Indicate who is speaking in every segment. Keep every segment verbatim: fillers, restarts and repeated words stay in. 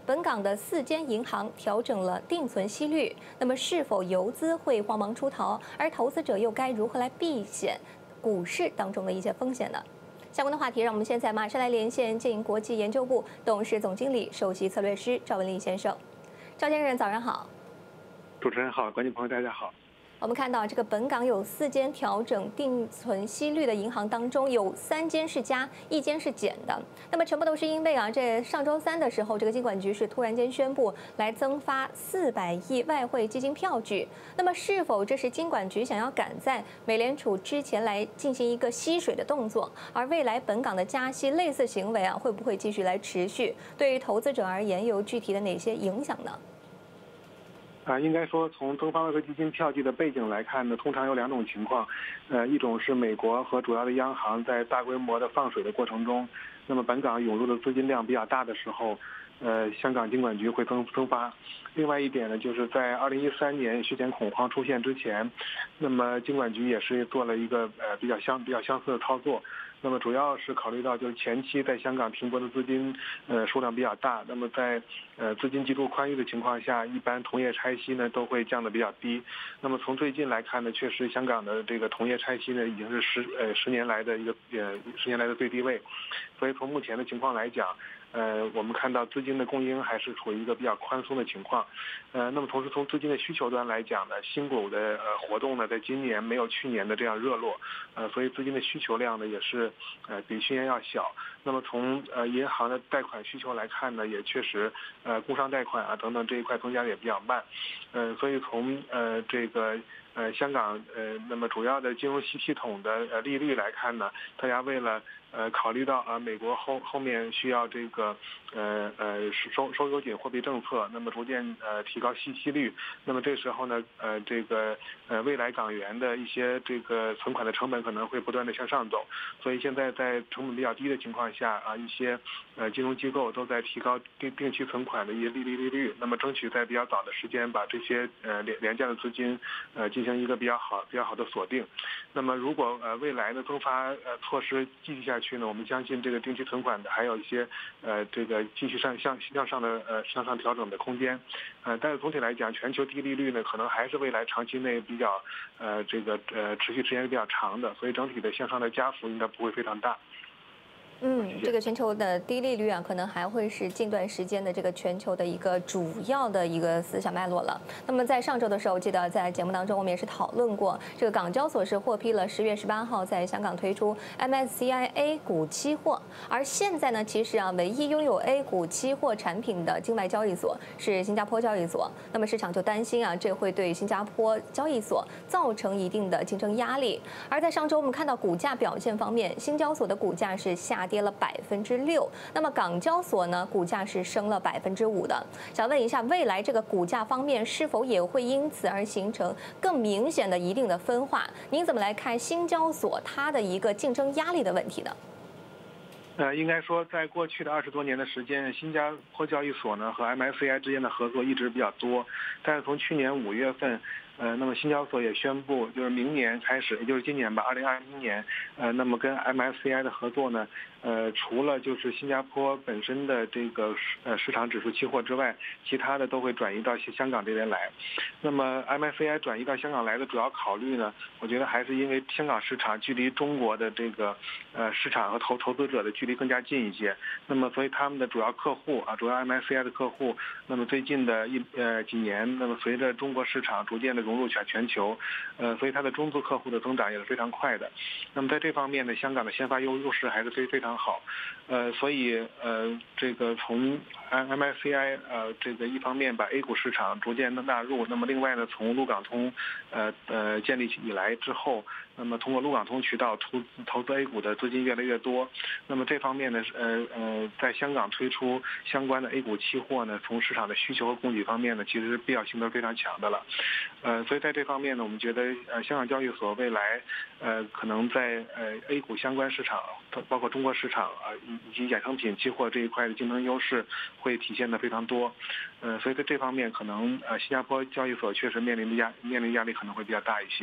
Speaker 1: 本港的四间银行调整了定存息率，那么是否游资会慌忙出逃？而投资者又该如何来避险股市当中的一些风险呢？相关的话题，让我们现在马上来连线建银国际研究部董事总经理、首席策略师赵文丽先生。赵先生，早上好。
Speaker 2: 主持人好，观众朋友大家好。
Speaker 1: 我们看到这个本港有四间调整定存息率的银行当中，有三间是加，一间是减的。那么全部都是因为啊，这上周三的时候，这个金管局是突然间宣布来增发四百亿外汇基金票据。那么是否这是金管局想要赶在美联储之前来进行一个吸水的动作？而未来本港的加息类似行为啊，会不会继续来持续？对于投资者而言，有具体的哪些影响呢？
Speaker 2: 啊，应该说从增发外汇基金票据的背景来看呢，通常有两种情况，呃，一种是美国和主要的央行在大规模的放水的过程中，那么本港涌入的资金量比较大的时候，呃，香港金管局会增增发。另外一点呢，就是在二零一三年血钱恐慌出现之前，那么金管局也是做了一个呃比较相比较相似的操作。那么主要是考虑到就是前期在香港停泊的资金呃数量比较大，那么在呃资金极度宽裕的情况下，一般同业拆息呢都会降得比较低。那么从最近来看呢，确实香港的这个同业拆息呢已经是十呃十年来的一个呃十年来的最低位，所以从目前的情况来讲。呃，我们看到资金的供应还是处于一个比较宽松的情况，呃，那么同时从资金的需求端来讲呢，新股的呃活动呢，在今年没有去年的这样热络，呃，所以资金的需求量呢也是呃比去年要小。那么从呃银行的贷款需求来看呢，也确实呃工商贷款啊等等这一块增加的也比较慢，呃，所以从呃这个。呃，香港呃，那么主要的金融系系统的呃利率来看呢，大家为了呃考虑到啊、呃、美国后后面需要这个呃呃收收收紧货币政策，那么逐渐呃提高息息率，那么这时候呢呃这个呃未来港元的一些这个存款的成本可能会不断的向上走，所以现在在成本比较低的情况下啊，一些呃金融机构都在提高定定期存款的一些利率利率，那么争取在比较早的时间把这些呃廉廉价的资金呃进行一个比较好、比较好的锁定。那么，如果呃未来的增发呃措施继续下去呢，我们相信这个定期存款的还有一些呃这个继续上向向上的呃向上调整的空间。呃，但是总体来讲，全球低利率呢，可能还是未来长期内比较呃这个呃持续时间比较长的，所以整体的向上的加幅应该不会非常大。
Speaker 1: 嗯，这个全球的低利率啊，可能还会是近段时间的这个全球的一个主要的一个思想脉络了。那么在上周的时候，记得在节目当中我们也是讨论过，这个港交所是获批了十月十八号在香港推出 M S C I A 股期货，而现在呢，其实啊，唯一拥有 A 股期货产品的境外交易所是新加坡交易所。那么市场就担心啊，这会对新加坡交易所造成一定的竞争压力。而在上周我们看到股价表现方面，新交所的股价是下跌了百分之六，那么港交所呢，股价是升了百分之五的。想问一下，未来这个股价方面是否也会因此而形成更明显的一定的分化？您怎么来看新交所它的一个竞争压力的问题呢？
Speaker 2: 呃，应该说，在过去的二十多年的时间，新加坡交易所呢和 M S C I 之间的合作一直比较多，但是从去年五月份。呃，那么新交所也宣布，就是明年开始，也就是今年吧，二零二一年，呃，那么跟 M S C I 的合作呢，呃，除了就是新加坡本身的这个呃市场指数期货之外，其他的都会转移到香港这边来。那么 M S C I 转移到香港来的主要考虑呢，我觉得还是因为香港市场距离中国的这个呃市场和投投资者的距离更加近一些。那么所以他们的主要客户啊，主要 M S C I 的客户，那么最近的一呃几年，那么随着中国市场逐渐的融入全全球，呃，所以它的中资客户的增长也是非常快的。那么在这方面呢，香港的先发优优势还是非非常好，呃，所以呃，这个从 M S C I 呃这个一方面把 A 股市场逐渐的纳入，那么另外呢，从陆港通呃呃建立起以来之后，那么通过陆港通渠道投投资 A 股的资金越来越多，那么这方面呢，呃呃，在香港推出相关的 A 股期货呢，从市场的需求和供给方面呢，其实必要性都是非常强的了。呃，所以在这方面呢，我们觉得呃，香港交易所未来呃，可能在呃 A 股相关市场，包括中国市场啊，以以及衍生品期货这一块的竞争优势会体现的非常多。呃，所以在这方面，可能呃，新加坡交易所确实面临的压面临压力可能会比较大一些。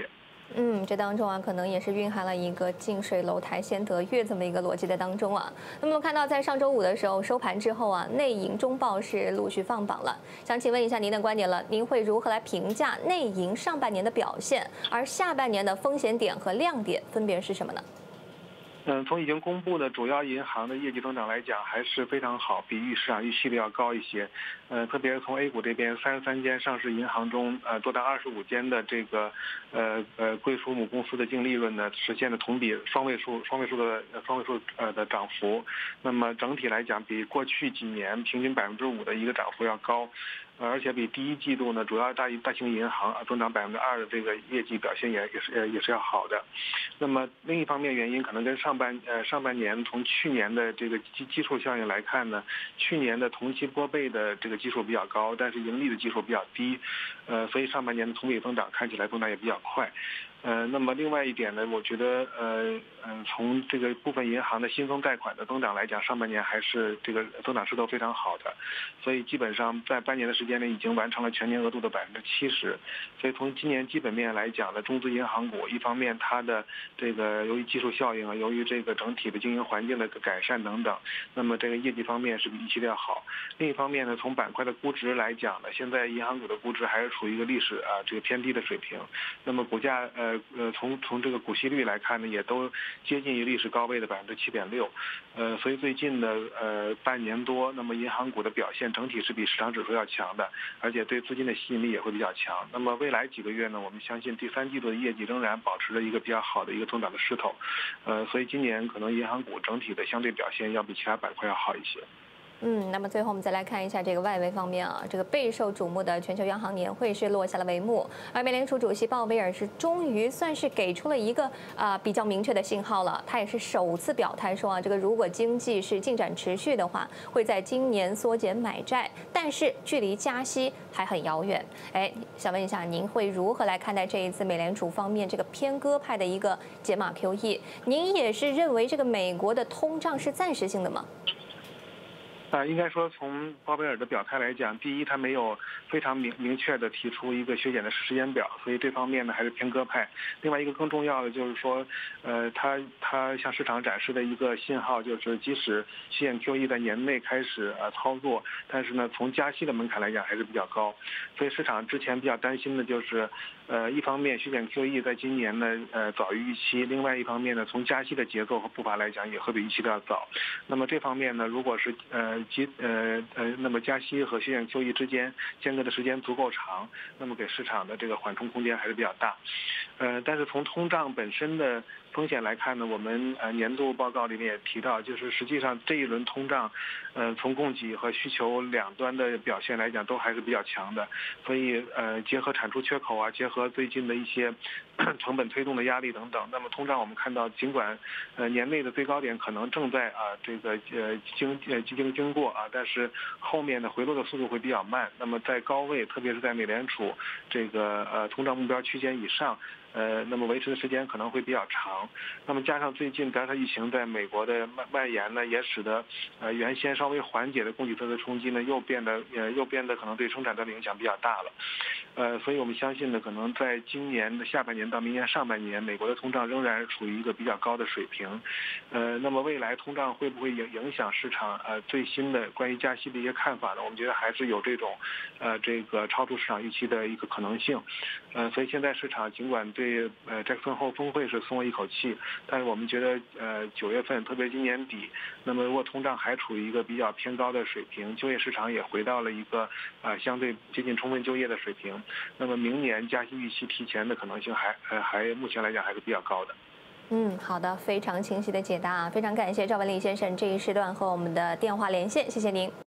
Speaker 1: 嗯，这当中啊，可能也是蕴含了一个近水楼台先得月这么一个逻辑在当中啊。那么看到在上周五的时候收盘之后啊，内银中报是陆续放榜了。想请问一下您的观点了，您会如何来评价内银上半年的表现？而下半年的风险点和亮点分别是什么呢？
Speaker 2: 嗯，从已经公布的主要银行的业绩增长来讲，还是非常好，比预市场预期的要高一些。呃，特别是从 A 股这边，三十三间上市银行中，呃，多达二十五间的这个呃呃归属母公司的净利润呢，实现了同比双位数、双位数的双位数呃的涨幅。那么整体来讲，比过去几年平均百分之五的一个涨幅要高。呃，而且比第一季度呢，主要大大型银行啊增长百分之二的这个业绩表现也也是呃也是要好的。那么另一方面原因可能跟上半呃上半年从去年的这个基基数效应来看呢，去年的同期拨备的这个基数比较高，但是盈利的基数比较低，呃，所以上半年的同比增长看起来增长也比较快。呃，那么另外一点呢，我觉得呃嗯，从这个部分银行的新增贷款的增长来讲，上半年还是这个增长势头非常好的，所以基本上在半年的时间内已经完成了全年额度的百分之七十。所以从今年基本面来讲呢，中资银行股一方面它的这个由于技术效应啊，由于这个整体的经营环境的改善等等，那么这个业绩方面是比预期的要好。另一方面呢，从板块的估值来讲呢，现在银行股的估值还是处于一个历史啊这个偏低的水平，那么股价呃。呃呃，从从这个股息率来看呢，也都接近于历史高位的百分之七点六，呃，所以最近的呃半年多，那么银行股的表现整体是比市场指数要强的，而且对资金的吸引力也会比较强。那么未来几个月呢，我们相信第三季度的业绩仍然保持着一个比较好的一个增长的势头，呃，所以今年可能银行股整体的相对表现要比其他板块要好一些。
Speaker 1: 嗯，那么最后我们再来看一下这个外围方面啊，这个备受瞩目的全球央行年会是落下了帷幕，而美联储主席鲍威尔是终于算是给出了一个啊、呃、比较明确的信号了，他也是首次表态说啊，这个如果经济是进展持续的话，会在今年缩减买债，但是距离加息还很遥远。哎，想问一下，您会如何来看待这一次美联储方面这个偏鸽派的一个减码 Q E？您也是认为这个美国的通胀是暂时性的吗？
Speaker 2: 啊，应该说从鲍威尔的表态来讲，第一，他没有非常明明确的提出一个削减的时间表，所以这方面呢还是偏鸽派。另外一个更重要的就是说，呃，他他向市场展示的一个信号就是，即使削减 Q E 在年内开始呃操作，但是呢从加息的门槛来讲还是比较高，所以市场之前比较担心的就是，呃，一方面削减 Q E 在今年呢呃早于预期，另外一方面呢从加息的节奏和步伐来讲也会比预期的要早。那么这方面呢，如果是呃及呃呃，那么加息和削减 Q E 之间间隔的时间足够长，那么给市场的这个缓冲空间还是比较大。呃，但是从通胀本身的风险来看呢，我们呃年度报告里面也提到，就是实际上这一轮通胀，呃从供给和需求两端的表现来讲都还是比较强的，所以呃结合产出缺口啊，结合最近的一些成本推动的压力等等，那么通胀我们看到尽管呃年内的最高点可能正在啊这个呃经呃经经过啊，但是后面的回落的速度会比较慢。那么在高位，特别是在美联储这个呃通胀目标区间以上。呃，那么维持的时间可能会比较长，那么加上最近德尔塔疫情在美国的蔓蔓延呢，也使得呃原先稍微缓解的供给侧的冲击呢，又变得呃又变得可能对生产端的影响比较大了，呃，所以我们相信呢，可能在今年的下半年到明年上半年，美国的通胀仍然处于一个比较高的水平，呃，那么未来通胀会不会影影响市场呃最新的关于加息的一些看法呢？我们觉得还是有这种呃这个超出市场预期的一个可能性，呃，所以现在市场尽管对对呃这份后峰会是松了一口气，但是我们觉得呃九月份，特别今年底，那么如果通胀还处于一个比较偏高的水平，就业市场也回到了一个啊、呃、相对接近充分就业的水平，那么明年加息预期提前的可能性还呃还目前来讲还是比较高的。
Speaker 1: 嗯，好的，非常清晰的解答啊，非常感谢赵文丽先生这一时段和我们的电话连线，谢谢您。